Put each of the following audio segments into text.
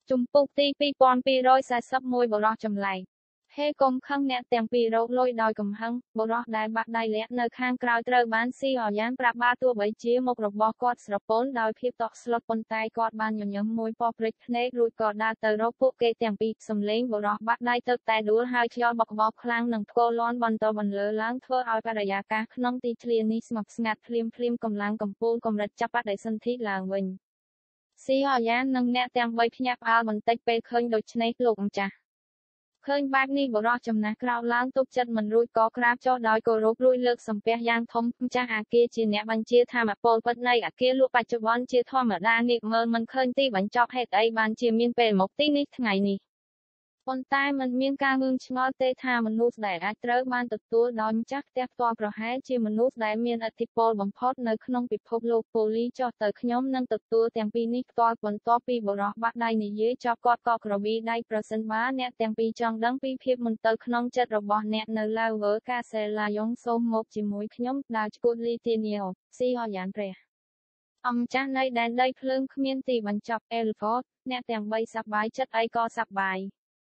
Trung Quốc ti pi pon pi roi xa sắp môi bộ rọ chầm lại. Hê công khăng nẹ tèng pi râu lôi đòi cầm hăng, bộ rọ đài bạc đài lẹ nơi khang krao trơ bán si hò gián prap ba tua bảy chia một rọc bò cọt srap pôn đòi phiếp tọt slot pôn tay cọt ban nhầm nhầm môi pop rịch nê rụi cọt đa tờ rô phụ kê tèng pi xâm lên bộ rọ bạc đài tơ tay đuôi hai cho bọc bọc khlang nâng cô lon bòn tờ bòn lơ láng thơ ao bà đà ca nông ti clear ni smọc ngạt phim cầm lang cầm pôn cầm rạch chắp bạc đài sân thiết làng vinh. Si hò gián nâng nẹ tèng bay nhạc ao bần tách bê khơi đôi snake lục chà. Khơi bác ni bộ rọ chầm nạc rao láng tốt chất mình rui có krap cho đói cổ rốt rui lược sầm pe giang thông cha à kia chia nẹ bánh chia tham à pol bất này à kia lụa bạch cho bón chia thoa mở đa nịp mơ mình khơi ti bánh chọc hết ấy bàn chia miên bề một tí nít ngày nì. Con tai mình miên ca ngưng ngó tê tha mình nút đại ác trớ ban tụt tua đói chắc tép toa pro hái chia mình nút đại miên ati pol bằng pot nơi khung bị phô lô poli cho tới nhóm nâng tụt tua tèng pi nít toa quần toa pi bộ rọ bát đai nì dễ cho cọt cọt rồi bi đai present bá nè tèng pi trong đắng pi phiếp mình tới khung chất rồi bỏ nè nơi lao vỡ ca xe là giống số một chỉ mũi nhóm đào cột li tiền nhiều si ho giản rẻ. Cha nơi đàn đây khương miên tì bánh chọc elford nè tèng bay sắp bài chất ấy co sắp bài.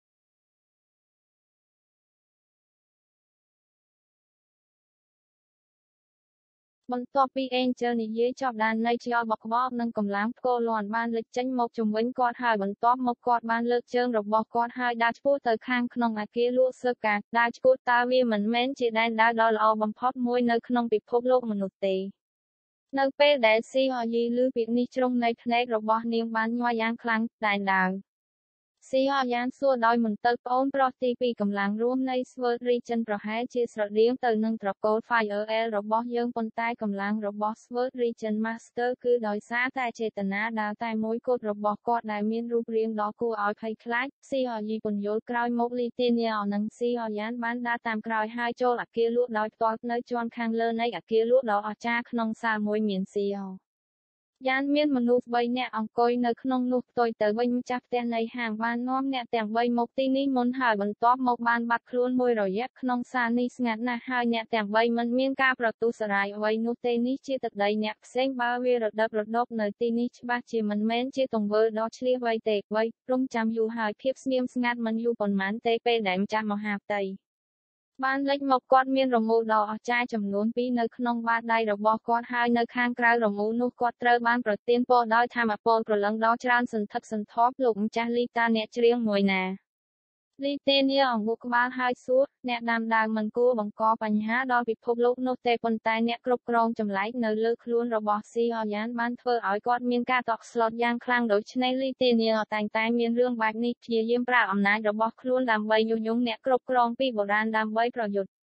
Bần tọa pi en chơi ní dễ chọc đàn này cho bọc bọc nâng cầm láng cô loạn ban lịch tranh một chùm vĩnh quạt hai bần tọa một quạt ban lực chương rọc bọc quạt hai đa chpô tới khang khăn à kia lụa sơ cả đa chpô ta vi mình mến chỉ đàn đa đo lọ bằng phót môi nơi khăn bị phốp lốc mình nụt tì. Nơi bê đá si họ dì lưu việc ní trong này thnét rọc bọc niềm ban nhoi giang khlang đàn đào. Si họ gián xua đôi mình tới ôn pro ti pi cầm láng rùm này svơ ri chân pro hái chia srọ điếng tới nâng trọc code file ở el rọc bó dương con tay cầm láng rọc bó svơ ri chân master cứ đòi xá tay chê tần á đào tay mối cốt rọc bó cọt đài miên rụp riêng đó cô ỏi phây khlách si họ dì quần dối kroi mốc li tiên nhào nâng si họ gián bán đa tam kroi hai chô lạc kia lút đói toát nơi choan khang lơ này ạ kia lút đó ở cha khăn xa môi miền si họ. Gián miên mà nút bay nè ông coi nơi khung nút tôi tới bên chắc tên này hàng ban nóm nè tèng bay một tí ní môn hải bẩn top một ban bạc luôn môi rồi dép khung xa ní ngặt nè hai nè tèng bay mình miên ca pro tu sarai bay nút tê ní chia tật đầy nè xem bao vi rồi đập nơi tí ní ba chia mình men chia tùng vơ đó chia bay tệ bay rung chăm du hải phiếp miên ngặt mình du còn mán tê pe đệm chăm màu hạp tây. Ban lệch một con miên rồng ngô đỏ chai chầm nón pi nơi khung ba đai rồi bò con hai nơi khang krao rồng ngô nút con trơ ban pro tiên po đói tham à po pro lăng đó tràn sần thất sần thóp lục cha li ta nẹt riêng ngồi nè. Li tên yêu ông ngục ban hai suốt nẹt đam đàng mình cua bằng co bánh há đo bị phốp lục nốt tê pon tai nẹt cướp krong chầm lái nơi lư luôn rồi bò si họ dán ban thơ ỏi con miên ca tọt slot giang khang đối trên li tên yêu tành tai miên rương bạc nít chia yếm pra ẩm nai rồi bò luôn làm bay nhung nhung nẹt cướp krong pi bộ ran đam bay pro dụt.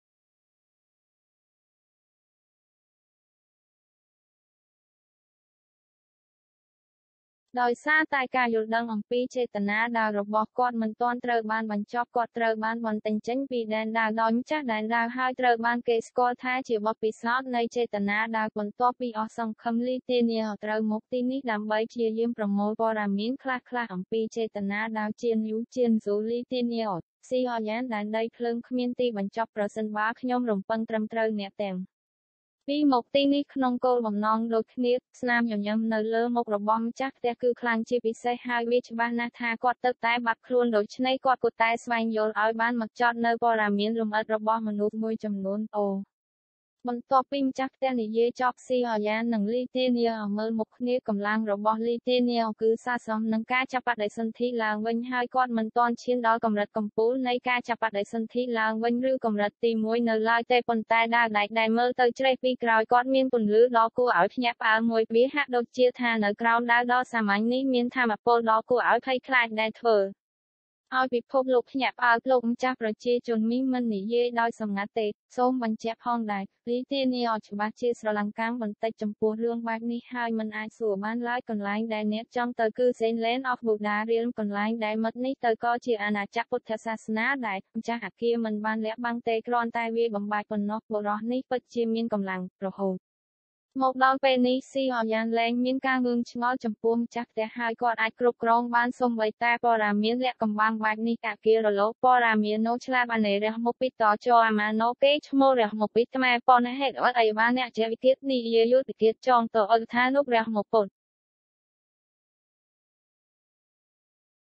Đòi xa tại cả dụ đăng ông pi chê tần á đào rộp bọc cọt mình toan trơ ban bánh chọc cọt trơ ban bánh tình chánh pi đàn đào đòi chắc đàn đào hai trơ ban kê score thai chỉ bọc pi slot nơi chê tần á đào quần to pi ở sông khâm ly tiên nhiều trơ một tí nít đám bấy chia yếm promote bò rà miếng khla khla ông pi chê tần á đào chiên rú ly tiên nhiều si họ dán đàn đây khương khmien ti bánh chọc pro sân bá nhôm rồng phân trâm trơ nẹ tèm. Vì một tí ní khăn cô bằng non đôi khniết, snam nhầm nhầm nở lơ một rộng bom chắc tè cư khlang chi bị xe hai vich ban na tha quạt tơ tai bạc luôn đổi chnei quạt của tai swang yol oi ban mặc chọt nơ bò rà miên lùm ớt rộng bom manu môi chầm nôn ồ. Bằng topping chắc tè ní dê chọc si hò gián nâng ly tê niêu mơ một khniết cầm lang rộng bom ly tê niêu cứ xa xóm nâng ca chạp bạc đại sân thi làng vinh hai quạt mình toàn chiên đó cầm rật cầm pú nay ca chạp bạc đại sân thi làng vinh rư cầm rật tì môi nở lai tê pon tai đa đại mơ tơ chre pi kroi quạt miên pun lư đó cô áo nhẹp áo môi bí hát đôi chia tha nở crown đa đó sa mánh ní miên tham à pol đó cô áo khay khai đại thờ. Ao bị phốp lục nhẹp áo lục chạp rồi chia chôn mi mình nỉ dê đôi sầm ngã tệ, xôm bánh chẹp hong đại, lý tiên ni ở chủ bát chia sờ lăng cang bánh tay chấm pua lương bạc ni hai mình ai sủa ban lái còn lái đại nét trong tờ cư sen lén off bục đá riêng còn lái đại mất ni tờ co chia anh chắc bút theo sa sná đại, cha hạt kia mình ban lẽ băng tê kron tai vi bằng bài còn nóc bộ đó ni bất chia miên cầm lăng, rồi hồ. Một đòn penny si họ dàn lên miếng ca ngưng ngó chấm puông chắc để hai con ai cướp krong ban sông với ta po ra miếng lẹ cầm băng bạc ni cả kia rồi lố po ra miếng nô chla ban này một bít to cho mà nó kế chmo ra một bít mà po này hết ở đây ban nè chơi tiết ni ye yut tiết trong tờ ở tha nút ra một bột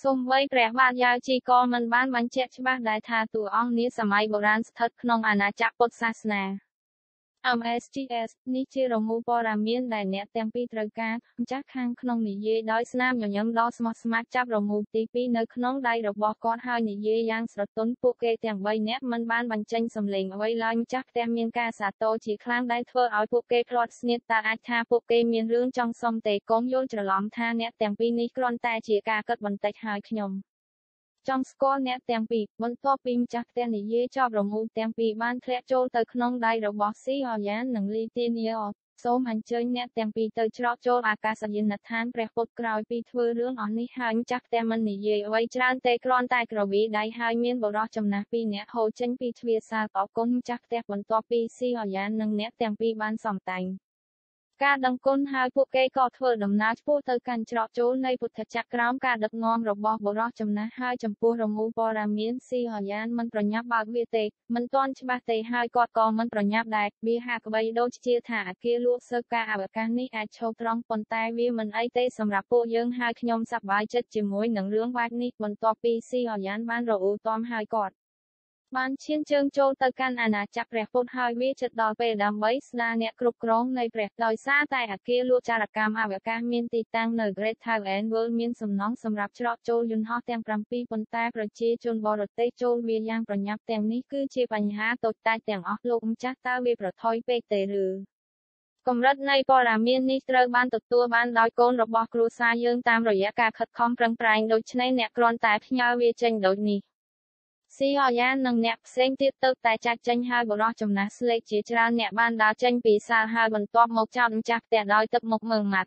សូម្បីព្រះបាទយ៉ាវជីក៏មិនបានបញ្ជាក់ច្បាស់ដែរថាតួអង្គនាសម័យបុរាណស្ថិតក្នុងអាណាចក្រពុទ្ធសាសនា MSTS នេះជារមូរព័ត៌មានដែលអ្នកទាំងពីរត្រូវការម្ចាស់ខាងក្នុងនិយាយដោយស្នាមញញឹមដ៏ស្មោះស្ម័គ្រចាប់រមូរទី2នៅក្នុងដៃរបស់គាត់ហើយនិយាយយ៉ាងស្រទន់ពួកគេទាំង3នាក់មិនបានបញ្ចេញសំឡេងអ្វីឡើយម្ចាស់ផ្ទះមានការសាទរជាខ្លាំងដែលធ្វើឲ្យពួកគេភ្លាត់ស្នៀតតើអាចថាពួកគេមានរឿងចង់សុំទេកុំយល់ច្រឡំថាអ្នកទាំងពីរនេះគ្រាន់តែជាការគិតបន្តិចហើយខ្ញុំចង់ស្គាល់អ្នកទាំងពីរបន្ទាប់ពីម្ចាស់ផ្ទះនិយាយចប់រមូរទាំងពីរបានធ្លាក់ចូលទៅក្នុងដៃរបស់ស៊ីអយ៉ាននិងលីទីនីអសូមអញ្ជើញអ្នកទាំងពីរទៅច្រកចូលអាកាសយានដ្ឋានព្រះពុទ្ធក្រោយពីធ្វើរឿងអស់នេះហើយម្ចាស់ផ្ទះមិននិយាយអ្វីច្រើនទេគ្រាន់តែក្រវីដៃហើយមានបុរសចំណាស់2នាក់ហូរចេញពីទ្វារសាលអរគុណម្ចាស់ផ្ទះបន្ទាប់ពីស៊ីអយ៉ាននិងអ្នកទាំងពីរបានសំតែងការដឹងគុណហើយពួកគេក៏ធ្វើដំណើរឆ្ពោះទៅកាន់ច្រកចូលនៃពុទ្ធចក្រក្រោមការដឹកនាំរបស់បុរសចំណាស់ហើយចំពោះរមូរព័ត៌មានស៊ីហយ៉ានមិនប្រញាប់បើកវាទេមិនទាន់ច្បាស់ទេហើយគាត់ក៏មិនប្រញាប់ដែរវាហាក់បីដូចជាថាអគារលក់សើការអវកាសនេះអាចឈប់ត្រង់ប៉ុន្តែវាមិនអីទេសម្រាប់ពួកយើងហើយខ្ញុំសប្បាយចិត្តជាមួយនឹងរឿងបែបនេះបន្ទាប់ពីស៊ីហយ៉ានបានរអ៊ូទាំហើយគាត់បានឈានជើងចូលទៅកាន់អាណាចក្រព្រះពុទ្ធហើយវាជិតដល់ពេលដើម្បីស្ដារអ្នកគ្រប់គ្រងនៃព្រះដោយសារតែអគារលក់ចារកម្មអវកាសមានទីតាំងនៅ Great Thailand World មានសំណង់សម្រាប់ច្រកចូលយន្តហោះទាំង7ប៉ុន្តែប្រជាជនបរទេសចូលវាយ៉ាងប្រញាប់ទាំងនេះគឺជាបញ្ហាតូចតាចទាំងអស់លោកម្ចាស់តើវាប្រថុយពេកទេឬកម្រិតនៃព័ត៌មាននេះត្រូវបានទទួលបានដោយកូនរបស់គ្រួសារយើងតាមរយៈការខិតខំប្រឹងប្រែងដូច្នេះអ្នកគ្រាន់តែផ្ញើវាចេញដូចនេះស៊ីអយ៉ាននិងអ្នកផ្សេងទៀតទៅតែចាច់ចេញហើយបុរសចំណាស់ស្លេកជាច្រើនអ្នកបានដើរចេញពីសាលហើយបន្ទាប់មកចោតម្ចាស់ផ្ទះដោយទឹកមុខមើលម៉ាត់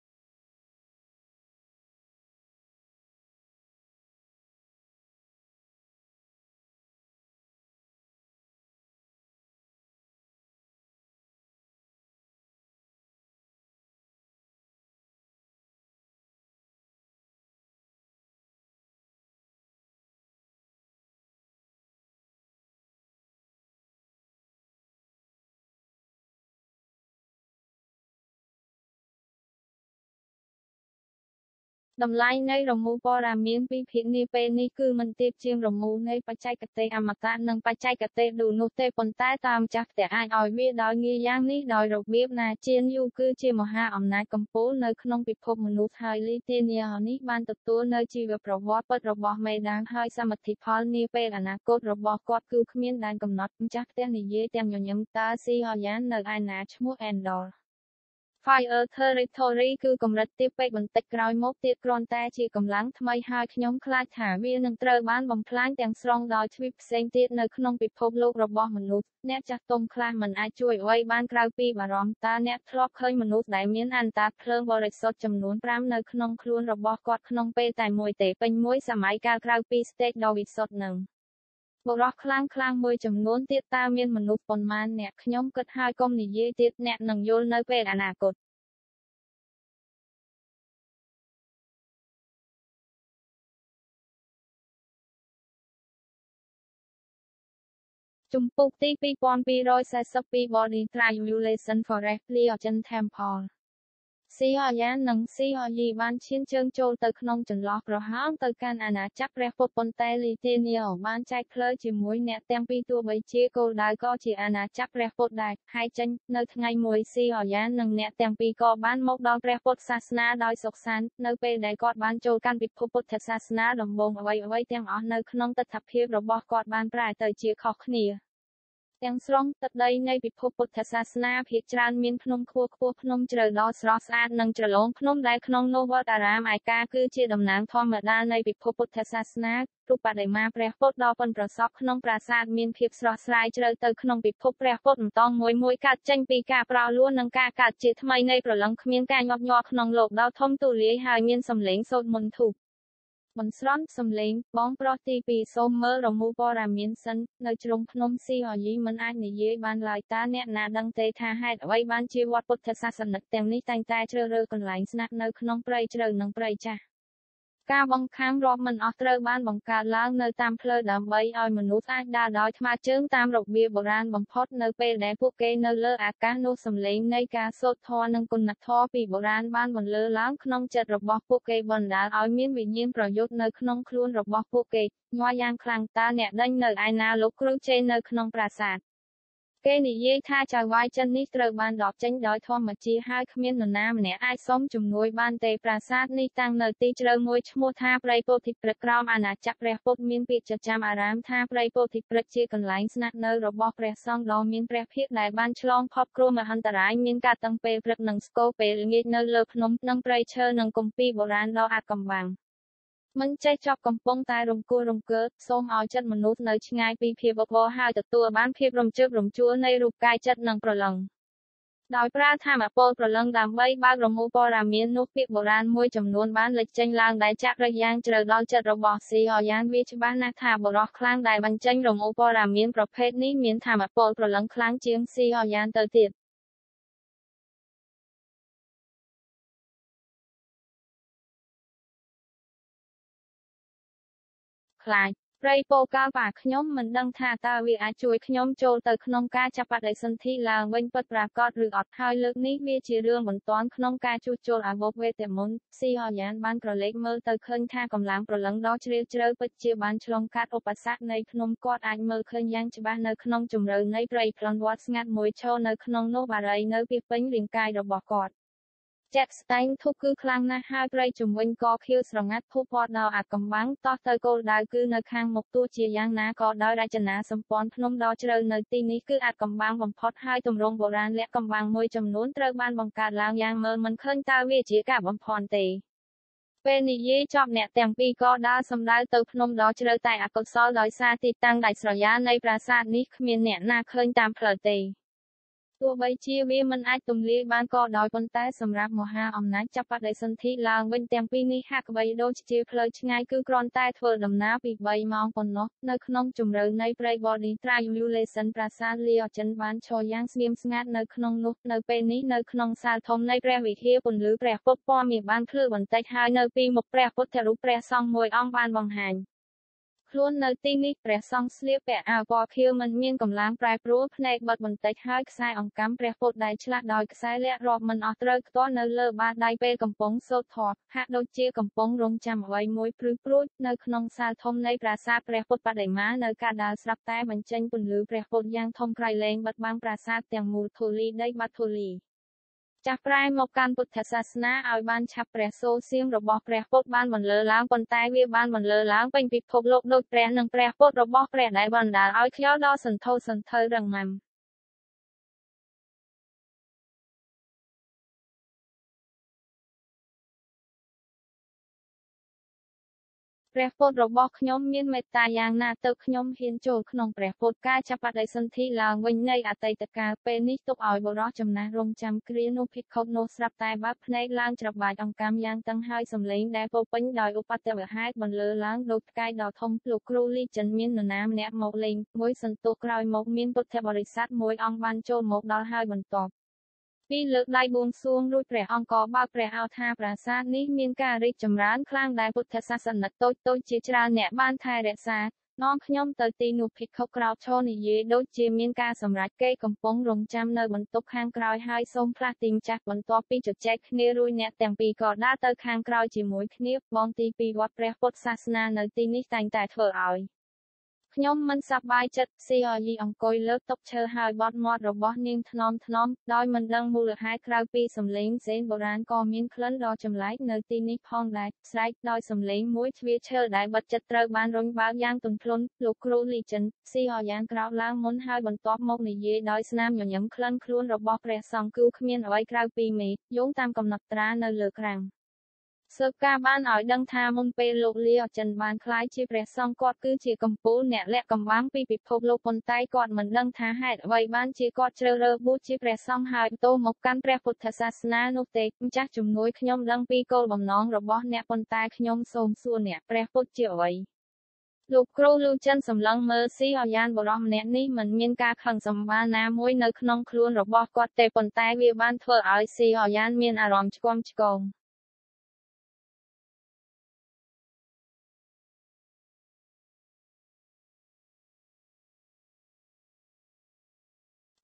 តម្លៃនៃរមូរព័ត៌មានពីភាគនាពេលនេះគឺមិនទាបជាងរមូរនៃបច្ចេកទេសអមតៈនិងបច្ចេកទេសឌូនោះទេប៉ុន្តែតាមម្ចាស់ផ្ទះអាចឲ្យវាដោយងាយយ៉ាងនេះដោយរបៀបណាជាយូគឺជាមហាអំណាចកំពូលនៅក្នុងពិភពមនុស្សហើយលីធានីនេះបានទទួលនៅជីវប្រវត្តិពិតរបស់មេដានហើយសមិទ្ធផលនាពេលអនាគតរបស់គាត់គឺគ្មានដែនកំណត់ម្ចាស់ផ្ទះនិយាយទាំងញញឹមតើស៊ីហយ៉ាននៅឯណាឈ្មោះ Endor Fire Territory គឺកម្រិតទាបពេកបន្តិចក្រោយមកទៀតគ្រាន់តែជាកម្លាំងថ្មីហើយខ្ញុំខ្លាចថាវានឹងត្រូវបានបំផ្លាញទាំងស្រុងដោយទ្វីបផ្សេងទៀតនៅក្នុងពិភពលោករបស់មនុស្សអ្នកចាស់ទុំខ្លះមិនអាចជួយអ្វីបានក្រៅពីបារម្ភតើអ្នកធ្លាប់ឃើញមនុស្សដែលមានអន្តាភ្លើងបរិសុទ្ធចំនួន5នៅក្នុងខ្លួនរបស់គាត់ក្នុងពេលតែមួយទេពេញមួយសម័យកាលក្រៅពីស្តេចដ៏វិសុទ្ធនឹងបុរសខ្លាំងមួយចំនួនទៀតតើមានមនុស្សប៉ុន្មានអ្នកខ្ញុំគិតហើយកុំនិយាយទៀតអ្នកនឹងយល់នៅពេលអនាគតជំពូកទី2242 Body Triangulation Forest Legion Temple ស៊ីអយ៉ាននិងស៊ីអយីបានឈានជើងចូលទៅក្នុងចន្លោះប្រហោងទៅកាន់អាណាចក្រព្រះពុទ្ធប៉ុន្តែលីធានីបានចែកផ្លូវជាមួយអ្នកទាំងពីរទោះបីជាគោលដៅក៏ជាអាណាចក្រព្រះពុទ្ធដែរហើយចេញនៅថ្ងៃមួយស៊ីអយ៉ាននិងអ្នកទាំងពីរក៏បានមកដល់ព្រះពុទ្ធសាសនាដោយសុខសាន្តនៅពេលដែលគាត់បានចូលកាន់ពិភពពុទ្ធសាសនាដំបូងអ្វីទាំងអស់នៅក្នុងទិដ្ឋភាពរបស់គាត់បានប្រែទៅជាខុសគ្នាទាំងស្រុងទឹកដីនៃពិភពពុទ្ធសាសនាភាគច្រើនមានភ្នំខ្ពស់ភ្នំជ្រៅដ៏ស្រស់ស្អាតនិងជ្រលងភ្នំដែលក្នុងនោះវត្តអារាមឯកាគឺជាតំណាងធម្មតានៃពិភពពុទ្ធសាសនារូបបដិមាព្រះពុទ្ធដ៏ប៉ិនប្រសប់ក្នុងប្រាសាទមានភាពស្រស់ស្រាយជ្រៅទៅក្នុងពិភពព្រះពុទ្ធម្តងមួយកើតចេញពីការប្រោសលួននិងការកើតជាថ្មីនៃព្រលឹងគ្មានការញាប់ញ័រក្នុងលោកដ៏ធំទូលាយហើយមានសម្លេងសូត្រមន្តធូបបន្ស្រន់សំឡេងបងប្រុសទី2សូមមើលរមូរព័ត៌មានសិននៅជ្រុងភ្នំស៊ីអយីមិនអាចនិយាយបានឡើយតើអ្នកណាដឹងទេថាហេតុអ្វីបានជាវត្តពុទ្ធសាសនិកទាំងនេះតែងតែជ្រើសរើសកន្លែងស្នាក់នៅក្នុងព្រៃជ្រៅនិងព្រៃចាស់ការបង្ខាំងរាប់មិនអស់ត្រូវបានបង្កើតឡើងនៅតាមផ្លូវដើម្បីឲ្យមនុស្សអាចដើរដោយថ្មើរជើងតាមរបៀបបុរាណបំផុតនៅពេលដែលពួកគេនៅលើអាកាសនោះសំឡេងនៃការសូត្រធម៌និងគុណធម៌ពីបុរាណបានបន្លឺឡើងក្នុងចិត្តរបស់ពួកគេបណ្ដាលឲ្យមានវិញ្ញាណប្រយុទ្ធនៅក្នុងខ្លួនរបស់ពួកគេញ័រយ៉ាងខ្លាំងតើអ្នកដេញនៅឯណាលោកគ្រូជេនៅក្នុងប្រាសាទគេនិយាយថាចៅវាយចិននេះត្រូវបានដកចេញដោយធម្មជាតិហើយគ្មាននរណាម្នាក់អាចសុំជំនួយបានទេប្រាសាទនេះតាំងនៅទីជ្រៅមួយឈ្មោះថាព្រៃពោធិព្រឹក្សក្រោមអាណាចក្រព្រះពុទ្ធមានពាក្យចចាមអារាមថាព្រៃពោធិព្រឹក្សជាកន្លែងស្នាក់នៅរបស់ព្រះសង្ឃដ៏មានព្រះភិក្ខដែលបានឆ្លងផុតគ្រោះមហន្តរាយមានការតាំងពេលព្រឹកនិងស្គរពេលល្ងាចនៅលើភ្នំនិងព្រៃឈើនិងគម្ពីរបុរាណដ៏អាថ៌កំបាំងមិនចេះចប់កំពុងតែរង្គោះរង្គើសូមឲ្យចិត្តមនុស្សនៅឆ្ងាយពីភាពវឹកវរហើយទទួលបានភាពរំជើបរំជួលនៃរូបកាយចិត្តនិងប្រលឹងដោយប្រើថាមពលប្រលឹងដើម្បីបើករងូលព័ត៌មាននោះពាក្យបុរាណមួយចំនួនបានលេចចេញឡើងដែលចាក់ឫសយ៉ាងជ្រៅដល់ចិត្តរបស់ស៊ីហយ៉ាងវាច្បាស់ណាស់ថាបរិះខ្លាំងដែលបញ្ចេញរងូលព័ត៌មានប្រភេទនេះមានថាមពលប្រលឹងខ្លាំងជាងស៊ីហយ៉ាងទៅទៀតខ្លាចព្រៃពោកាលប៉ាខ្ញុំមិនដឹងថាតើវាអាចជួយខ្ញុំចូលទៅក្នុងការចាប់បដិសន្ធិឡើងវិញពិតប្រាកដឬអត់ហើយលើកនេះវាជារឿងបន្ទាន់ក្នុងការជួសជុលអាវុធវេទមន្តស៊ីហយ៉ានបានក្រឡេកមើលទៅឃើញថាកម្លាំងប្រលឹងដ៏ជ្រាលជ្រៅពិតជាបានឆ្លងកាត់ឧបសគ្គនៃភ្នំគាត់អាចមើលឃើញយ៉ាងច្បាស់នៅក្នុងជម្រៅនៃព្រៃផ្លន់វត្តស្ងាត់មួយឈរនៅក្នុងនោះបារីនៅពីពេញរាងកាយរបស់គាត់ជាក់ស្ដែងធូបគឺខ្លាំងណាស់ហើយព្រៃជំវិញក៏ខៀវស្រងាត់ធូបពណ៌ដល់អាកំបាំងតោះទៅគោលដៅគឺនៅខាងមុខទោះជាយ៉ាងណាក៏ដោយរចនាសម្ព័ន្ធភ្នំដ៏ជ្រៅនៅទីនេះគឺអាកំបាំងបំផុតហើយទម្រង់បុរាណលាក់កំបាំងមួយចំនួនត្រូវបានបង្កើតឡើងយ៉ាងមើលមិនឃើញតើវាជាការបំផន់ទេពេលនិយាយចប់អ្នកទាំងពីរក៏ដើរសម្ដៅទៅភ្នំដ៏ជ្រៅតែអកុសលដោយសារទីតាំងដាច់ស្រយាលនៃប្រាសាទនេះគ្មានអ្នកណាឃើញតាមផ្លូវទេទោះបីជាវាមិនអាចទម្លាយបានក៏ដោយប៉ុន្តែសម្រាប់មហាអំណាចចាប់បដិសន្ធិឡើងវិញទាំងពីរនេះហាក់បីដូចជាផ្លូវឆ្ងាយគឺគ្រាន់តែធ្វើដំណើរពី3ម៉ោងប៉ុណ្ណោះនៅក្នុងជម្រៅនៃព្រៃបឌីត្រាយូលេសិនប្រាសាទលាអចិនបានឈរយ៉ាងស្ងៀមស្ងាត់នៅក្នុងនោះនៅពេលនេះនៅក្នុងសាលធំនៃព្រះវិហារពន្លឺព្រះពុទ្ធពណ៌មាសបានភ្លឺបន្តិចហើយនៅពីមុខព្រះពុទ្ធរូបព្រះសង្ឃមួយអង្គបានបង្ហាញខ្លួននៅទីនេះព្រះសង្ឃស្លៀកពាក់អាវពណ៌ខៀវមិនមានកម្លាំងប្រែប្រួលភ្នែកបិទបន្តិចហើយខ្សែអង្កាំព្រះពុទ្ធដែលឆ្លាស់ដោយខ្សែលាក់រាប់មិនអស់ត្រូវខ្ទាស់នៅលើបាតដៃពេលកំពុងសូត្រធម៌ហាក់ដូចជាកំពុងរង់ចាំអ្វីមួយព្រឺព្រួចនៅក្នុងសាលធំនៃប្រាសាទព្រះពុទ្ធបដិមានៅកាដាលស្រាប់តែបញ្ចេញពន្លឺព្រះពុទ្ធយ៉ាងធំក្រៃលែងបិទបាំងប្រាសាទទាំងមូលធូលីដីបាត់ធូលីចាស់ប្រែមកកាន់ពុទ្ធសាសនាឲ្យបានឆាប់ព្រះសូរសៀងរបស់ព្រះពុទ្ធបានបន្លឺឡើងប៉ុន្តែវាបានបន្លឺឡើងពេញពិភពលោកដោយព្រះនិងព្រះពុទ្ធរបស់ព្រះដែលបណ្ដាលឲ្យខ្យល់ដ៏សន្ធោសន្ធៅរឹងមាំព្រះពុទ្ធរបស់ខ្ញុំមានមេត្តាយ៉ាងណាទៅខ្ញុំហ៊ានចូលក្នុងព្រះពុទ្ធការចាប់បដិសន្ធិឡើងវិញនៃអតីតកាលពេលនេះទុកឲ្យបុរសចំណាស់រងចាំគ្រានោះភិក្ខុនោះស្រាប់តែបើកភ្នែកឡើងច្របាច់អង្កាំយ៉ាងតឹងហើយសំឡេងដែលពោពេញដោយឧបទ្ទវហេតុបន្លឺឡើងដូចផ្កាយដ៏ធំលោកគ្រូលីចិនមាននរណាម្នាក់មកលេងមួយសន្ទុះក្រោយមកមានពុទ្ធបរិស័ទមួយអង្គបានចូលមកដល់ហើយបន្ទាប់ពីលើកដៃបួងសួងរួចព្រះអង្គក៏បើកព្រះឱថាប្រាសាទនេះមានការរីកចម្រើនខ្លាំងដែលពុទ្ធសាសនិកតូចៗជាច្រើនអ្នកបានថែរក្សានាំខ្ញុំទៅទីនោះភិក្ខុក្រោកឈរនិយាយដូចជាមានការសម្រេចគេកំពុងរងចាំនៅបន្ទប់ខាងក្រោយហើយសូមផ្លាស់ទីម្ចាស់បន្ទាប់ពីជជែកគ្នារួចអ្នកទាំងពីរក៏ដើរទៅខាងក្រោយជាមួយគ្នាបងទីពីវត្តព្រះពុទ្ធសាសនានៅទីនេះតែងតែធ្វើឲ្យខ្ញុំមិនសប្បាយចិត្តស៊ីអយីអង្គុយលើតុឈើហើយបត់មាត់របស់នាងថ្នមដោយមិនដឹងមូលហេតុក្រៅពីសំឡេងសេនបុរាណក៏មានក្លិនដ៏ចម្លែកនៅទីនេះផងដែរស្រែកដោយសំឡេងមួយទ្វារឈើដែលបិទជិតត្រូវបានរុញបើកយ៉ាងទន់ភ្លន់លោកគ្រូលីចិនស៊ីអយ៉ាងក្រោកឡើងមុនហើយបន្ទាប់មកនិយាយដោយស្នាមញញឹមក្លិនខ្លួនរបស់ព្រះសង្ឃគឺគ្មានអ្វីក្រៅពីមេយោងតាមកំណត់ត្រានៅលើក្រាំងស៊ើបការបានឲ្យដឹងថាមុនពេលលោកលាអចិនបានក្លាយជាព្រះសង្ឃគាត់គឺជាកម្ពូលអ្នកលាក់កំបាំងពីពិភពលោកប៉ុន្តែគាត់មិនដឹងថាហេតុអ្វីបានជាគាត់ជ្រើសរើសបួសជាព្រះសង្ឃហើយទៅមកកាន់ព្រះពុទ្ធសាសនានោះទេម្ចាស់ជំនួយខ្ញុំដឹងពីគោលបំណងរបស់អ្នកប៉ុន្តែខ្ញុំសូមសួរអ្នកព្រះពុទ្ធជាអ្វីលោកគ្រូលូចិនសម្លឹងមើលស៊ីអយ៉ានបរោះម្នាក់នេះមិនមានការខឹងសម្បារណាមួយនៅក្នុងខ្លួនរបស់គាត់ទេប៉ុន្តែវាបានធ្វើឲ្យស៊ីអយ៉ានមានអារម្មណ៍ឆ្គាំឆ្គង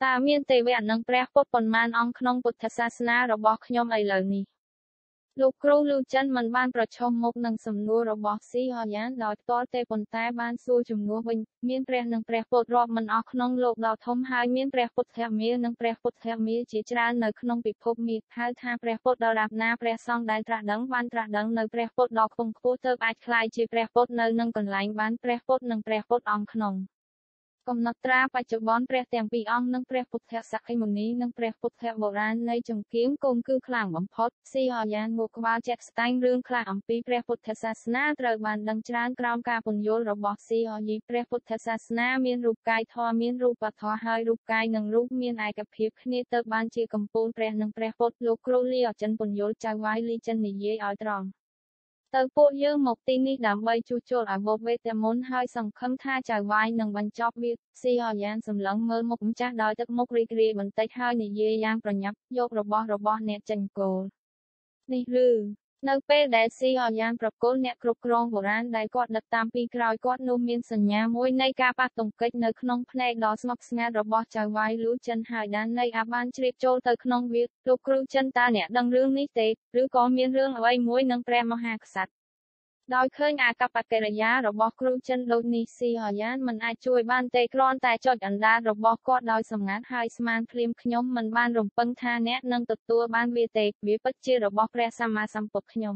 តាមានទេវៈនិងព្រះពុទ្ធប៉ុន្មានអង្គក្នុងពុទ្ធសាសនារបស់ខ្ញុំឥឡូវនេះលោកគ្រូលូចិនមិនបានប្រឈមមុខនឹងសំណួររបស់ស៊ីហយ៉ានដោយផ្ទាល់ទេប៉ុន្តែបានសួរជំនួសវិញមានព្រះនិងព្រះពុទ្ធរាប់មិនអស់ក្នុងលោកដ៏ធំហើយមានព្រះពុទ្ធមារនិងព្រះពុទ្ធមារជាច្រើននៅក្នុងពិភពមារហៅថាព្រះពុទ្ធដរាបណាព្រះសង្ឃដែលត្រាស់ដឹងបានត្រាស់ដឹងនៅព្រះពុទ្ធដ៏ខ្ពង់ខ្ពស់ទើបអាចក្លាយជាព្រះពុទ្ធនៅនឹងកន្លែងបានព្រះពុទ្ធនិងព្រះពុទ្ធអង្គក្នុងកំណត់ត្រាបច្ចុប្បន្នព្រះទាំងពីរអង្គនិងព្រះពុទ្ធសក្កិមុនីនិងព្រះពុទ្ធបុរាណនៃចង្គៀងគង់គឺខ្លាំងបំផុតស៊ីហយ៉ានមកក្បាលជាក់ស្ដែងរឿងខ្លះអំពីព្រះពុទ្ធសាសនាត្រូវបានដឹងច្រើនក្រោមការពន្យល់របស់ស៊ីហយីព្រះពុទ្ធសាសនាមានរូបកាយធម៌មានរូបធម៌ហើយរូបកាយនិងរូបមានឯកភាពគ្នាទៅបានជាកម្ពូលព្រះនិងព្រះពុទ្ធលោកគ្រូលីអចិនពន្យល់ចៅវាយលីចិននិយាយឲ្យត្រង់ទៅពួកយើងមកទីនេះដើម្បីជួសជុលអវវេទមន្តហើយសង្ឃឹមថាចៅវាយនឹងបញ្ចប់វាស៊ីហយ៉ានសម្លឹងមើលមុខម្ចាស់ដោយទឹកមុខរីករាយបន្តិចហើយនិយាយយ៉ាងប្រញាប់យករបស់អ្នកចេញគោលនេះឬនៅពេលដែលស៊ីហយ៉ានប្រគល់អ្នកគ្រប់គ្រងបុរាណដែលគាត់ដឹកតាមពីក្រោយគាត់នោះមានសញ្ញាមួយនៃការប៉ះទង្គិចនៅក្នុងភ្នែកដ៏ស្ងប់ស្ងាត់របស់ចៅវាយលូចិនហើយដាននៃអាបានជ្រាបចូលទៅក្នុងវាលោកគ្រូចិនតើអ្នកដឹងរឿងនេះទេឬក៏មានរឿងអ្វីមួយនឹងព្រះមហាក្សត្រដោយឃើញអាកប្បកិរិយារបស់គ្រូចិនដូចនេះស៊ីហយ៉ានមិនអាចជួយបានទេគ្រាន់តែចុចអណ្ដាតរបស់គាត់ដោយសម្ងាត់ហើយស្មានភ្លាមខ្ញុំមិនបានរំពឹងថាអ្នកនឹងទទួលបានវាទេវាពិតជារបស់ព្រះសម្មាសម្ពុទ្ធខ្ញុំ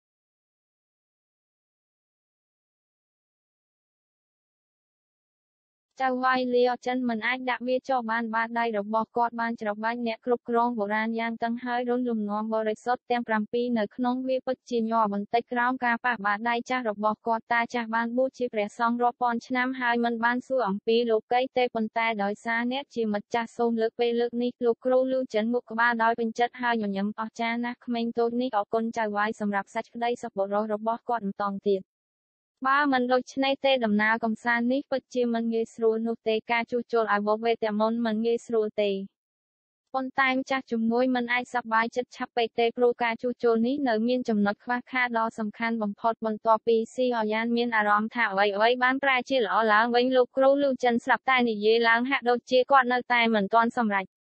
ចៅវាយលីអចិនមិនអាចដាក់វាចុះបានបាតដៃរបស់គាត់បានច្របាច់អ្នកគ្រប់គ្រងបុរាណយ៉ាងតឹងហើយរុនលំនាំបរិសុទ្ធទាំង7នៅក្នុងវាពិតជាញ័របន្តិចក្រោមការប៉ះបាតដៃចាស់របស់គាត់តាចាស់បានបួសជាព្រះសង្ឃរាប់ពាន់ឆ្នាំហើយមិនបានសួរអំពីលោកីទេប៉ុន្តែដោយសារអ្នកជាមិត្តចាស់សូមលើកពេលលើកនេះលោកគ្រូលូចិនមុខក្បាលដោយពេញចិត្តហើយញញឹមអស្ចារ្យណាស់ក្មេងតូចនេះអរគុណចៅវាយសម្រាប់សេចក្តីសុខបុរសរបស់គាត់បន្តទៀតបើមិនដូច្នេះទេដំណើរកំសាន្តនេះពិតជាមិនងាយស្រួលនោះទេការជួសជុលអវវេទមន្តមិនងាយស្រួលទេប៉ុន្តែម្ចាស់ជំនួយមិនអាចសប្បាយចិត្តឆាប់ពេកទេព្រោះការជួសជុលនេះនៅមានចំណុចខ្វះខាតដ៏សំខាន់បំផុតបន្ទាប់ពីស៊ីហយ៉ានមានអារម្មណ៍ថាអ្វីបានប្រែជាល្អឡើងវិញលោកគ្រូលូចិនស្រាប់តែនិយាយឡើងហាក់ដូចជាគាត់នៅតែមិនទាន់សម្រេច